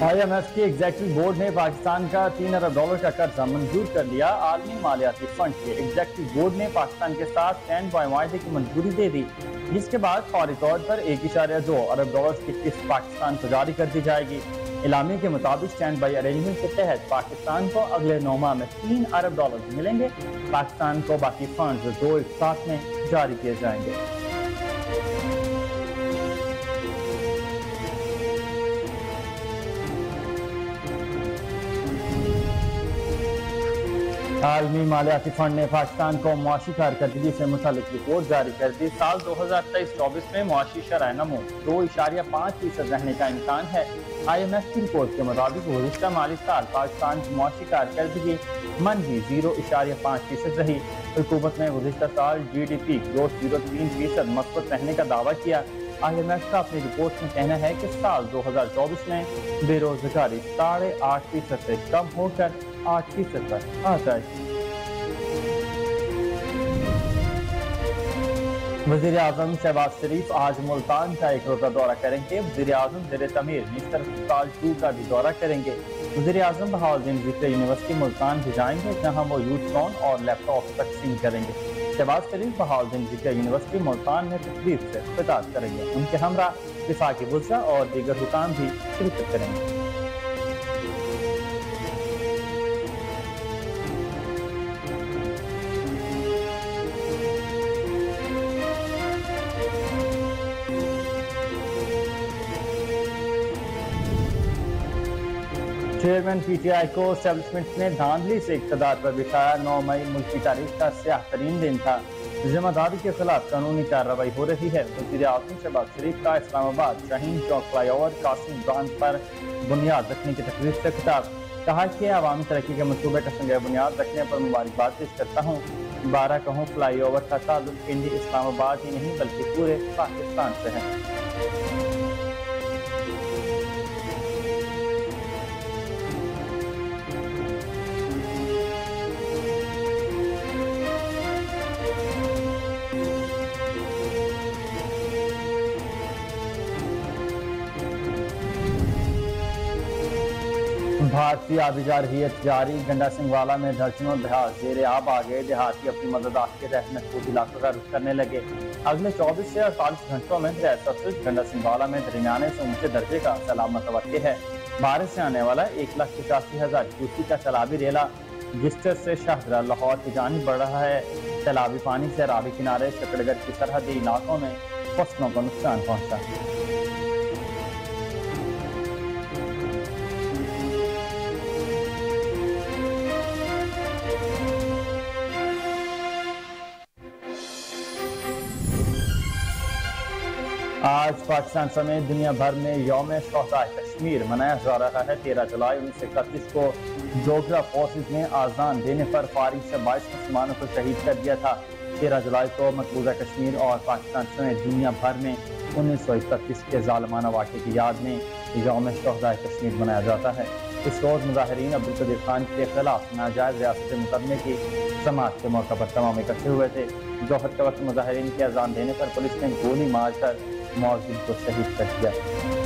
IMF के executive board ने पाकिस्तान का $3 अरब का कर्जा मंजूर कर लिया। आलमी मालियाती फंड के एग्जेक्टिव बोर्ड ने पाकिस्तान के साथ स्टैंड बाय माहे की मंजूरी दे दी, जिसके बाद फौरी तौर पर $1.2 अरब की किस्त पाकिस्तान को जारी कर दी जाएगी। इलामी के मुताबिक स्टैंड बाई अरेंजमेंट के तहत पाकिस्तान को अगले 9 माह में $3 अरब मिलेंगे। पाकिस्तान को बाकी फंड 2 एक साथ में जारी किए जाएंगे। आलमी मालियाती फंड ने पाकिस्तान को मुआशी कारकर्दगी से मुतालिक रिपोर्ट जारी कर दी। साल 2023-24 में मुआशी शरह नमो 2.5% रहने का इम्कान है। IMF की रिपोर्ट के मुताबिक गुज़िश्ता माली साल पाकिस्तान की मुआशी कारकर्दगी मनफी 0.5% रही। हुकूमत ने गुज़िश्ता साल GDP ग्रोथ 0.3% मस्बत रहने का दावा किया। IMF का अपनी रिपोर्ट में कहना है कि साल 2024 में बेरोजगारी 8.5% से कम होकर 8% पर आ जाएगी। वज़ीर आज़म शहबाज शरीफ आज मुल्तान का एक रोज़ा दौरा करेंगे। वज़ीर आज़म ज़ेरे तमीर निस्तर अस्पताल 2 का भी दौरा करेंगे। वज़ीर आज़म बहाउद्दीन ज़िक्र यूनिवर्सिटी मुल्तान भी जाएंगे, जहाँ वो यूथ फोन और लैपटॉप तकसीम करेंगे। शहबाज शरीफ बहाउद्दीन ज़िक्र यूनिवर्सिटी मुल्तान में तकरीब से खिताब करेंगे। उनके हमरा विफाकी वज़रा और दीगर हुकाम भी शिरकत करेंगे। चेयरमैन PTI को एस्टेब्लिशमेंट ने धांधली से इक़्तिदार पर बिठाया। 9 मई मुल्क की तारीख का स्याह तरीन दिन था। जिम्मेदारी के खिलाफ कानूनी कार्रवाई हो रही है। वज़ीर आज़म शहबाज शरीफ का इस्लामाबाद शाहीन चौक फ्लाईओवर कासिम बांध पर बुनियाद रखने की तकरीब से खिताब। कहा कि अवामी तरक्की के मनसूबे का संग बुनियाद रखने पर मुबारकबाद पेश करता हूँ। 12 कहूँ फ्लाईओवर का ताल्लुक पिंडी इस्लामाबाद ही नहीं बल्कि पूरे पाकिस्तान से है। भारतीय आबिजा रहियत जारी। गंडा सिंह वाला में दर्जनों देहात जेरे आब आ गए। देहाती अपनी मदद के तहत महफूज इलाकों का रुख करने लगे। अगले 24 से 48 घंटों में सतलुज गंडा सिंह वाला में दरमियाने से ऊंचे दर्जे का सैलाब मुतवक्किल है। बारिश से आने वाला 1,85,000 क्यूसेक का सैलाबी रेला जिस्टर से शाहदरा लाहौर की जानिब बढ़ रहा है। सैलाबी पानी से रावी किनारे शकड़गढ़ की सरहदी इलाकों में फसलों को नुकसान पहुंचा। आज पाकिस्तान समेत दुनिया भर में यौम शोहदा कश्मीर मनाया जा रहा है। 13 जुलाई 1931 को डोगरा फोर्सेज ने आज़ान देने पर फारिग से 22 मुसलमानों को शहीद कर दिया था। 13 जुलाई को मकबूजा कश्मीर और पाकिस्तान समेत दुनिया भर में 1931 के ज़ालिमाना वाक़े की याद में यौम शोहदा कश्मीर मनाया जाता है। इस रोज़ मुजाहिरीन अब्दुल कदीर खान के खिलाफ नाजायज़ रियासत मुकदमे की समाअत के मौके पर तमाम इकट्ठे हुए थे। जोहर के वक्त मुजाहिरीन के अज़ान देने पर पुलिस ने गोली मारकर मौजूद को शहीद कर दिया।